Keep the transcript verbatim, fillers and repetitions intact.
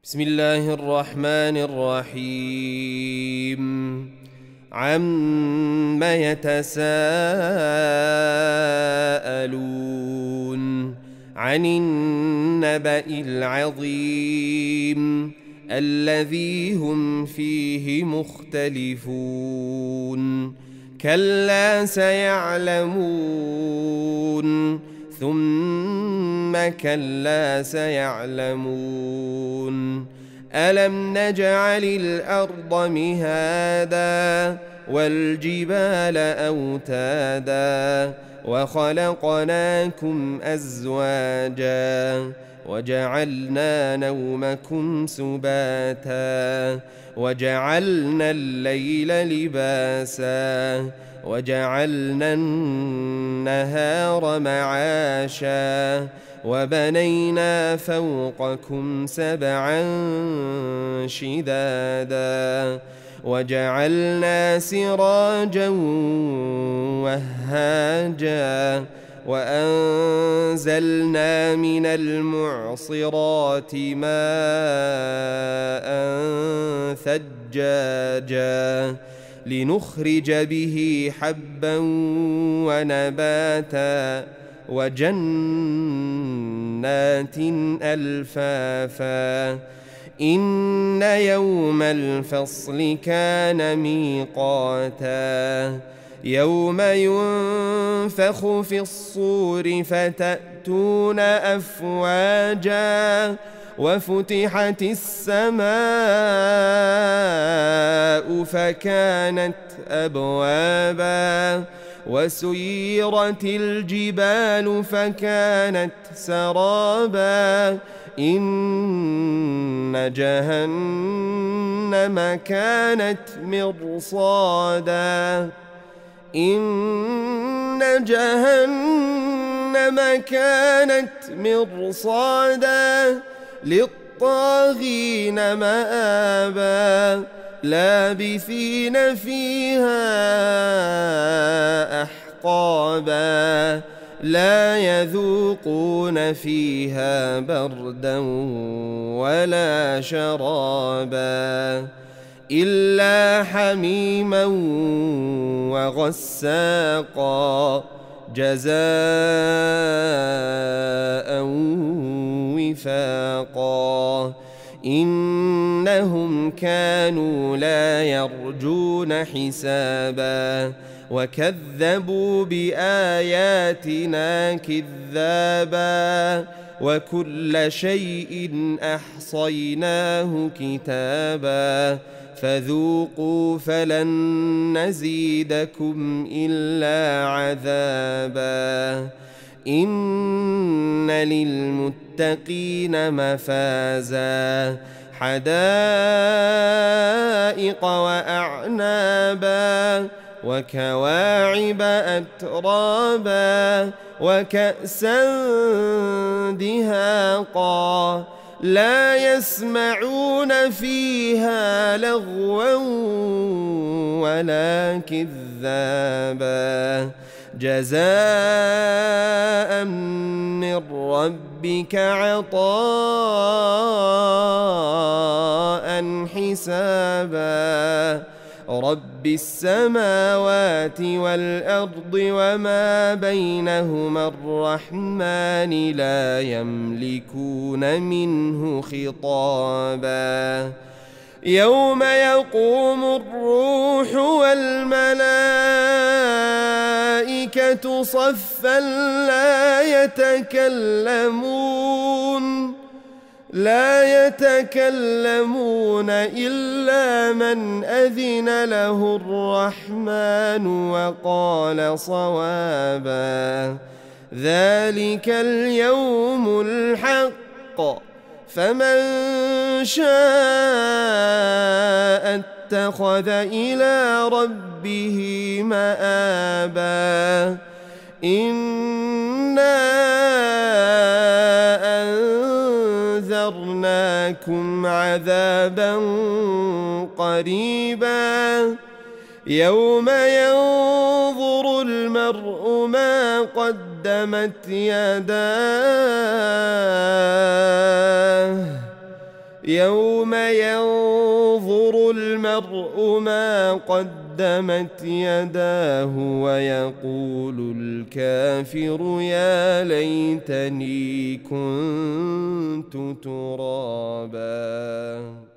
بسم الله الرحمن الرحيم. عم يتساءلون عن النبأ العظيم الذي هم فيه مختلفون. كلا سيعلمون ثم كلا سيعلمون. ألم نجعل الأرض مهادا والجبال أوتادا وخلقناكم أزواجا وجعلنا نومكم سباتا وجعلنا الليل لباسا وجعلنا النهار معاشا وبنينا فوقكم سبعا شدادا وجعلنا سراجا وهاجا وأنزلنا من المعصرات ماء ثجاجا لنخرج به حبا ونباتا وجنات ألفافا. إن يوم الفصل كان ميقاتا يوم ينفخ في الصور فتأتون أفواجا وفتحت السماء فكانت أبوابا وسيرت الجبال فكانت سرابا. إن جهنم كانت مرصادا إن جهنم كانت مرصادا للطاغين مآبا لابثين فيها أحقابا لا يذوقون فيها بردا ولا شرابا إلا حميما وغساقا جزاء وفاقا. إنهم كانوا لا يرجون حسابا وكذبوا بآياتنا كذابا وكل شيء أحصيناه كتابا فذوقوا فلن نزيدكم إلا عذابا. إن للمتقين مفازا حدائق وأعنابا وكواعب أترابا وكأسا دهاقا لا يسمعون فيها لغوا ولا كذابا جزاء من ربك عطاء حسابا. رب السماوات والأرض وما بينهما الرحمن لا يملكون منه خطابا. يوم يقوم الروح والملائكة صفا لا يتكلمون لا يتكلمون إلا من أذن له الرحمن وقال صوابا. ذلك اليوم الحق فمن شاء اتخذ إلى ربه مآبا. إنا أنذرناكم عذابا قريبا يوم ينظر المرء ما قدمت يداه يوم ينظر المرء ما قدمت يداه ويقول الكافر يا ليتني كنت ترابا.